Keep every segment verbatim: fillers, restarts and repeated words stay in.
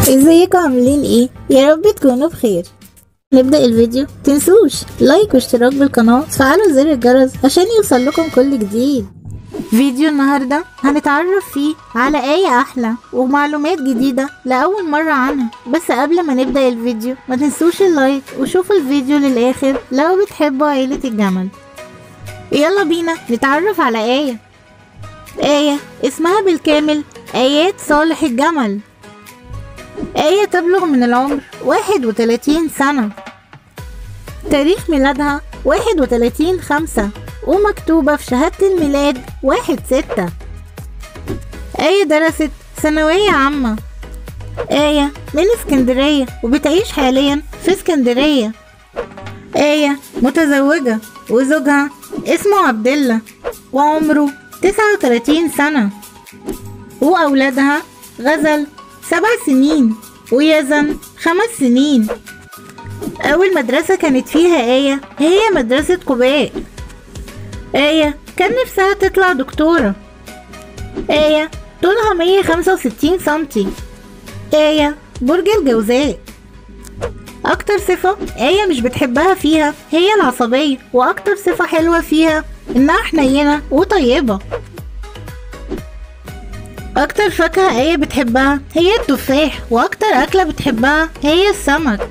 ازيكم عاملين ايه؟ يا رب تكونوا بخير. نبدأ الفيديو، تنسوش لايك واشتراك بالقناة وتفعلوا زر الجرس عشان يوصل لكم كل جديد. فيديو النهاردة هنتعرف فيه على آية أحلى ومعلومات جديدة لأول مرة عنها. بس قبل ما نبدأ الفيديو ما تنسوش اللايك وشوفوا الفيديو للآخر لو بتحبوا عيلة الجمل. يلا بينا نتعرف على آية. آية اسمها بالكامل آيات صالح الجمل. آية تبلغ من العمر واحد وتلاتين سنة. تاريخ ميلادها واحد وتلاتين خمسة ومكتوبة في شهادة الميلاد واحد ستة. آية درست ثانوية عامة. آية من اسكندرية وبتعيش حاليا في اسكندرية. آية متزوجة وزوجها اسمه عبد الله وعمره تسعة وتلاتين سنة، وأولادها غزل سبع سنين ويزن خمس سنين. أول مدرسة كانت فيها آية هي مدرسة قباء. آية كان نفسها تطلع دكتورة. آية طولها مية وخمسة وستين سنتي. آية برج الجوزاء. أكتر صفة آية مش بتحبها فيها هي العصبية، وأكتر صفة حلوة فيها إنها حنينة وطيبة. أكتر فاكهة آية بتحبها هي التفاح، وأكتر أكلة بتحبها هي السمك.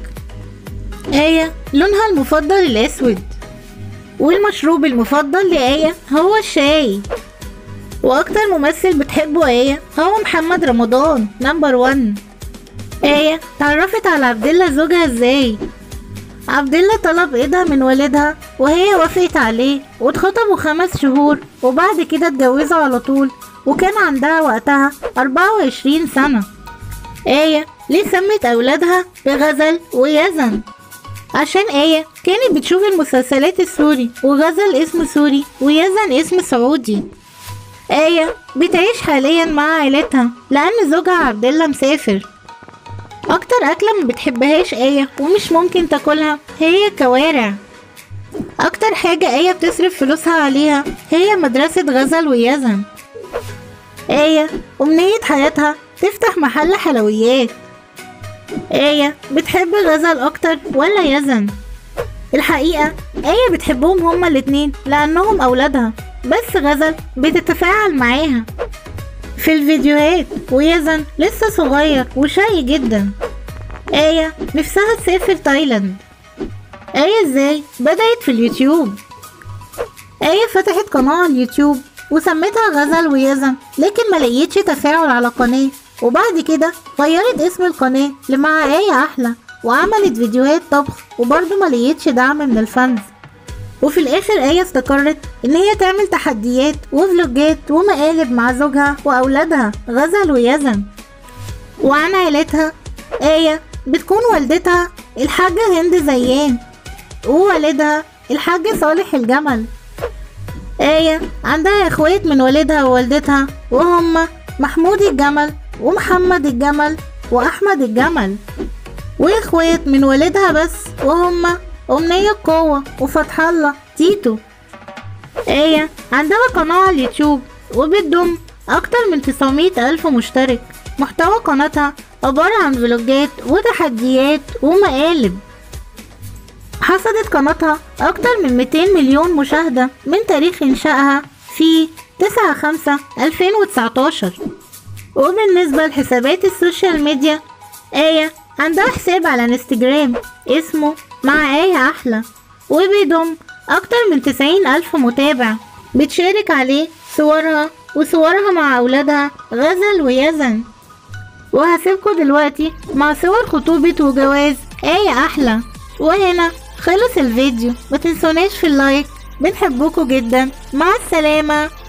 آية لونها المفضل الأسود، والمشروب المفضل لآية هو الشاي. وأكتر ممثل بتحبه آية هو محمد رمضان نمبر وان. آية تعرفت على عبد الله زوجها ازاي؟ عبد الله طلب ايدها من والدها وهي وافقت عليه، واتخطبوا خمس شهور وبعد كده اتجوزوا على طول، وكان عندها وقتها أربعة وعشرين سنة. آية ليه سمت أولادها بغزل ويزن؟ عشان آية كانت بتشوف المسلسلات السوري، وغزل اسم سوري ويزن اسم سعودي. آية بتعيش حاليا مع عائلتها لأن زوجها عبد الله مسافر. أكتر أكلة ما بتحبهاش آية ومش ممكن تاكلها هي الكوارع. أكتر حاجة آية بتصرف فلوسها عليها هي مدرسة غزل ويزن. آية أمنية حياتها تفتح محل حلويات. آية بتحب غزل أكتر ولا يزن؟ الحقيقة آية بتحبهم هما الاتنين لأنهم أولادها، بس غزل بتتفاعل معاها في الفيديوهات، ويزن لسه صغير وشقي جدا. آية نفسها تسافر تايلاند. آية ازاي بدأت في اليوتيوب؟ آية فتحت قناة على اليوتيوب وسمتها غزل ويزن، لكن ما لقيتش تفاعل على القناة، وبعد كده غيرت اسم القناة لمع آية أحلى وعملت فيديوهات طبخ، وبرضه ما لقيتش دعم من الفانز. وفي الآخر آية استقرت إن هي تعمل تحديات وفلوجات ومقالب مع زوجها وأولادها غزل ويزن. وعن عيلتها، آية بتكون والدتها الحاجة هند زيان، ووالدها الحاج صالح الجمل. آية عندها اخوات من والدها ووالدتها، وهم محمود الجمل ومحمد الجمل وأحمد الجمل. واخوات من والدها بس، وهم أمنية قوة وفتح الله تيتو. آية عندها قناة على اليوتيوب وبتضم أكتر من تسعمية ألف مشترك. محتوى قناتها عبارة عن فلوجات وتحديات ومقالب. حصدت قناتها أكتر من ميتين مليون مشاهدة من تاريخ إنشائها في تسعة خمسة ألفين وتسعتاشر. وبالنسبة لحسابات السوشيال ميديا، آية عندها حساب على انستجرام اسمه مع آية أحلى، وبيضم أكتر من تسعين ألف متابع. بتشارك عليه صورها وصورها مع أولادها غزل ويزن. وهسيبكوا دلوقتي مع صور خطوبة وجواز آية أحلى. وهنا خلص الفيديو، متنسوناش في اللايك، بنحبكوا جدا. مع السلامة.